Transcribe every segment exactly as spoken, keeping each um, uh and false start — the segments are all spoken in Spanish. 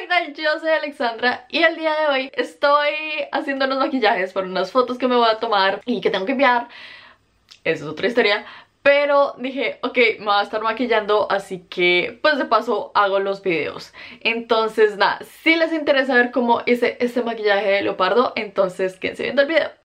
¿qué tal? Yo soy Alexandra y el día de hoy estoy haciendo unos maquillajes para unas fotos que me voy a tomar y que tengo que enviar. Eso es otra historia. Pero dije, ok, me voy a estar maquillando, así que pues de paso hago los videos. Entonces nada, si les interesa ver cómo hice este maquillaje de leopardo, entonces quédense viendo el video.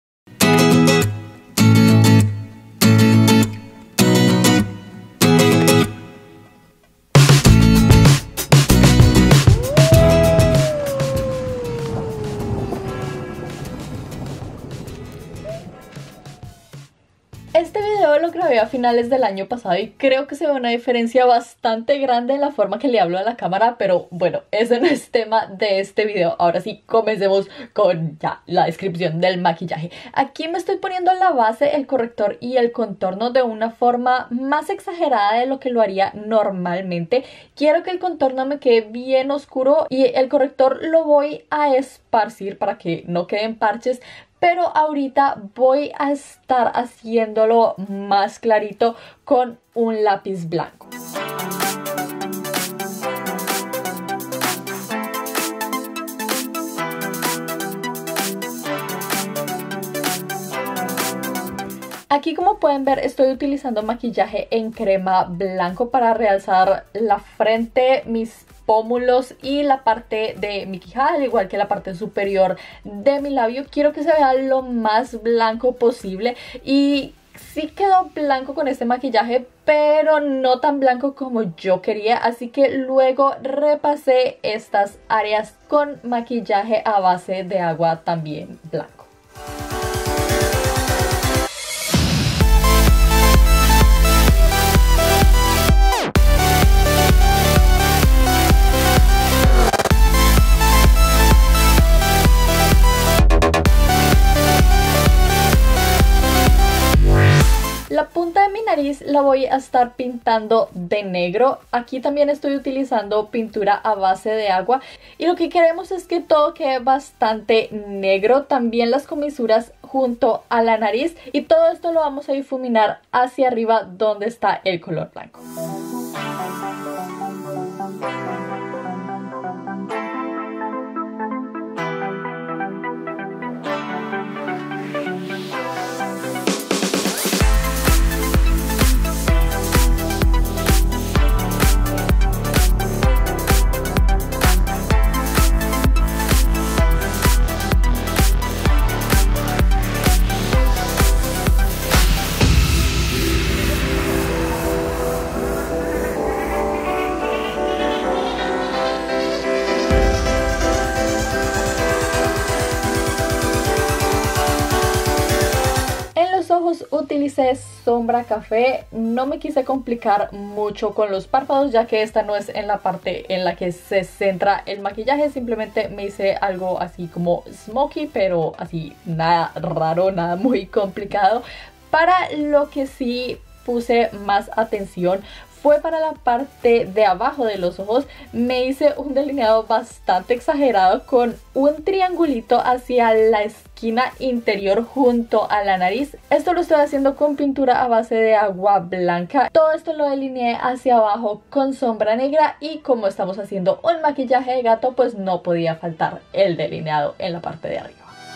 Este video lo grabé a finales del año pasado y creo que se ve una diferencia bastante grande en la forma que le hablo a la cámara, pero bueno, ese no es tema de este video. Ahora sí, comencemos con ya la descripción del maquillaje. Aquí me estoy poniendo la base, el corrector y el contorno de una forma más exagerada de lo que lo haría normalmente. Quiero que el contorno me quede bien oscuro y el corrector lo voy a esparcir para que no queden parches. Pero ahorita voy a estar haciéndolo más clarito con un lápiz blanco. Aquí, como pueden ver, estoy utilizando maquillaje en crema blanco para realzar la frente, mis pómulos y la parte de mi quijada, al igual que la parte superior de mi labio. Quiero que se vea lo más blanco posible y sí quedó blanco con este maquillaje, pero no tan blanco como yo quería, así que luego repasé estas áreas con maquillaje a base de agua también blanco. La punta de mi nariz la voy a estar pintando de negro. Aquí también estoy utilizando pintura a base de agua. Y lo que queremos es que todo quede bastante negro. También las comisuras junto a la nariz. Y todo esto lo vamos a difuminar hacia arriba donde está el color blanco. Utilicé sombra café, no me quise complicar mucho con los párpados, ya que esta no es en la parte en la que se centra el maquillaje. Simplemente me hice algo así como smoky, pero así nada raro, nada muy complicado. Para lo que sí puse más atención fue para la parte de abajo de los ojos. Me hice un delineado bastante exagerado con un triangulito hacia la esquina interior junto a la nariz. Esto lo estoy haciendo con pintura a base de agua blanca. Todo esto lo delineé hacia abajo con sombra negra y como estamos haciendo un maquillaje de gato, pues no podía faltar el delineado en la parte de arriba.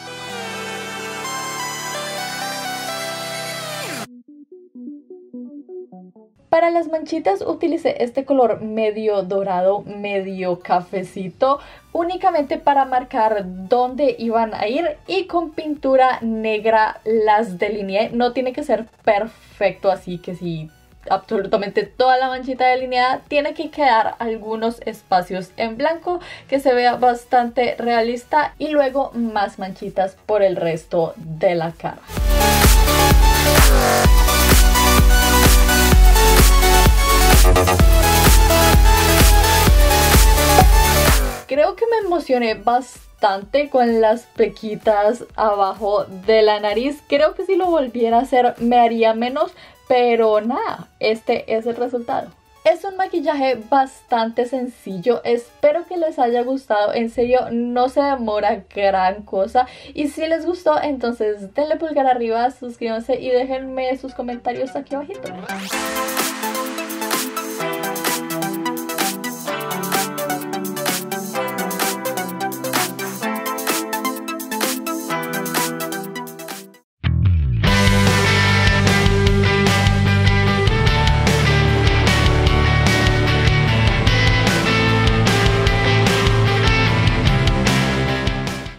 Para las manchitas utilicé este color medio dorado, medio cafecito, únicamente para marcar dónde iban a ir, y con pintura negra las delineé. No tiene que ser perfecto, así que si absolutamente toda la manchita delineada, tiene que quedar algunos espacios en blanco que se vea bastante realista, y luego más manchitas por el resto de la cara. Creo que me emocioné bastante con las pequitas abajo de la nariz. Creo que si lo volviera a hacer me haría menos, pero nada, este es el resultado. Es un maquillaje bastante sencillo, espero que les haya gustado, en serio no se demora gran cosa, y si les gustó entonces denle pulgar arriba, suscríbanse y déjenme sus comentarios aquí abajito.